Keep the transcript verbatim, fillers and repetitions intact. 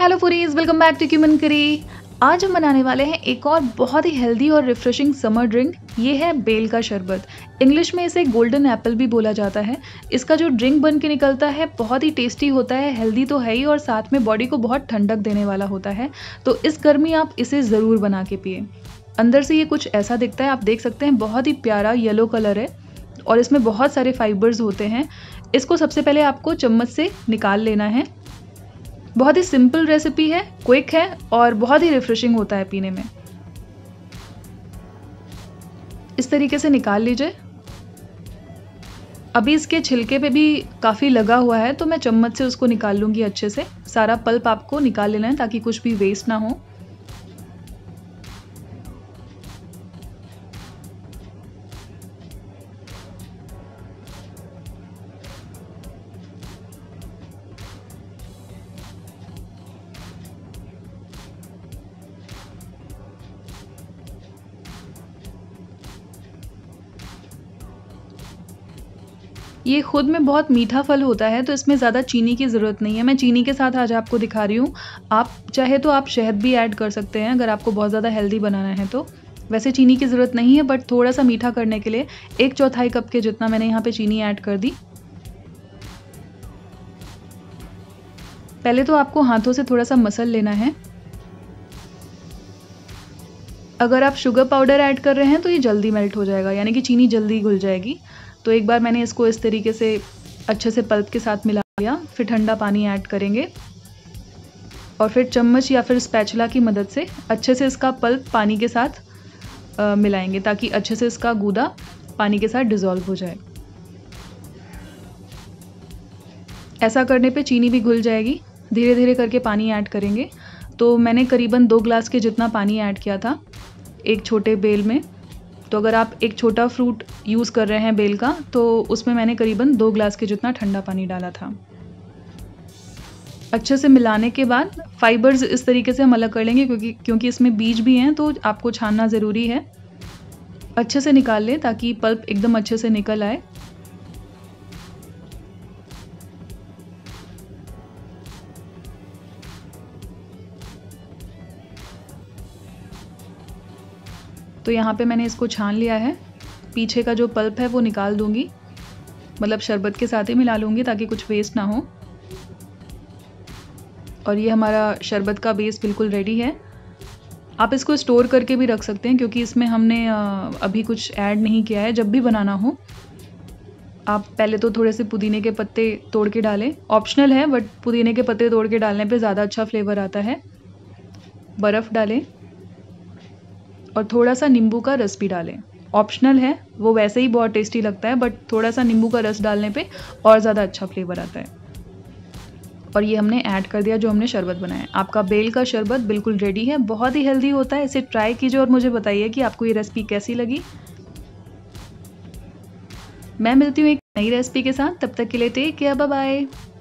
Hello foodies, welcome back to cumin curry. आज हम बनाने वाले हैं एक और बहुत ही हेल्दी और रिफ्रेशिंग समर ड्रिंक। ये है बेल का शरबत। इंग्लिश में इसे गोल्डन एप्पल भी बोला जाता है। इसका जो ड्रिंक बन के निकलता है बहुत ही टेस्टी होता है, हेल्दी तो है ही और साथ में बॉडी को बहुत ठंडक देने वाला होता है। तो इस गर्मी आप इसे ज़रूर बना के पिए। अंदर से ये कुछ ऐसा दिखता है, आप देख सकते हैं, बहुत ही प्यारा येलो कलर है और इसमें बहुत सारे फाइबर्स होते हैं। इसको सबसे पहले आपको चम्मच से निकाल लेना है। बहुत ही सिंपल रेसिपी है, क्विक है और बहुत ही रिफ्रेशिंग होता है पीने में। इस तरीके से निकाल लीजिए। अभी इसके छिलके पे भी काफ़ी लगा हुआ है तो मैं चम्मच से उसको निकाल लूँगी अच्छे से। सारा पल्प आपको निकाल लेना है ताकि कुछ भी वेस्ट ना हो। ये खुद में बहुत मीठा फल होता है तो इसमें ज़्यादा चीनी की ज़रूरत नहीं है। मैं चीनी के साथ आज आपको दिखा रही हूँ। आप चाहे तो आप शहद भी ऐड कर सकते हैं अगर आपको बहुत ज़्यादा हेल्दी बनाना है तो। वैसे चीनी की ज़रूरत नहीं है, बट थोड़ा सा मीठा करने के लिए एक चौथाई कप के जितना मैंने यहाँ पे चीनी ऐड कर दी। पहले तो आपको हाथों से थोड़ा सा मसल लेना है। अगर आप शुगर पाउडर ऐड कर रहे हैं तो ये जल्दी मेल्ट हो जाएगा, यानी कि चीनी जल्दी घुल जाएगी। तो एक बार मैंने इसको इस तरीके से अच्छे से पल्प के साथ मिला लिया। फिर ठंडा पानी ऐड करेंगे और फिर चम्मच या फिर स्पैचुला की मदद से अच्छे से इसका पल्प पानी के साथ आ, मिलाएंगे ताकि अच्छे से इसका गूदा पानी के साथ डिज़ोल्व हो जाए। ऐसा करने पे चीनी भी घुल जाएगी। धीरे धीरे करके पानी ऐड करेंगे। तो मैंने करीबन दो ग्लास के जितना पानी ऐड किया था एक छोटे बेल में। तो अगर आप एक छोटा फ्रूट यूज़ कर रहे हैं बेल का तो उसमें मैंने करीबन दो ग्लास के जितना ठंडा पानी डाला था। अच्छे से मिलाने के बाद फाइबर्स इस तरीके से हम अलग कर लेंगे क्योंकि क्योंकि इसमें बीज भी हैं तो आपको छानना ज़रूरी है। अच्छे से निकाल लें ताकि पल्प एकदम अच्छे से निकल आए। तो यहाँ पे मैंने इसको छान लिया है। पीछे का जो पल्प है वो निकाल दूंगी, मतलब शरबत के साथ ही मिला लूँगी ताकि कुछ वेस्ट ना हो। और ये हमारा शरबत का बेस बिल्कुल रेडी है। आप इसको स्टोर करके भी रख सकते हैं क्योंकि इसमें हमने अभी कुछ ऐड नहीं किया है। जब भी बनाना हो आप पहले तो थोड़े से पुदीने के पत्ते तोड़ के डालें, ऑप्शनल है बट पुदीने के पत्ते तोड़ के डालने पे ज़्यादा अच्छा फ्लेवर आता है। बर्फ़ डालें और थोड़ा सा नींबू का रस भी डालें, ऑप्शनल है, वो वैसे ही बहुत टेस्टी लगता है बट थोड़ा सा नींबू का रस डालने पे और ज़्यादा अच्छा फ्लेवर आता है। और ये हमने ऐड कर दिया जो हमने शरबत बनाया है। आपका बेल का शरबत बिल्कुल रेडी है, बहुत ही हेल्दी होता है। इसे ट्राई कीजिए और मुझे बताइए कि आपको ये रेसिपी कैसी लगी। मैं मिलती हूँ एक नई रेसिपी के साथ, तब तक के लिए टेक केयर, बाय बाय।